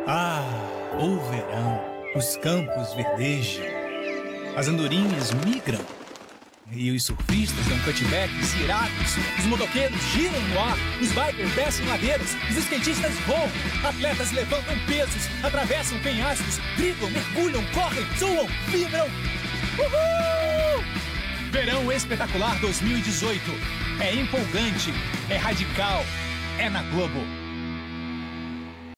Ah, o verão, os campos verdejam, as andorinhas migram e os surfistas dão cutbacks irados, os motoqueiros giram no ar, os bikers descem ladeiras, os skatistas voam, atletas levantam pesos, atravessam penhascos, dribblam, mergulham, correm, suam, vibram. Uhul! Verão Espetacular 2018. É empolgante, é radical, é na Globo.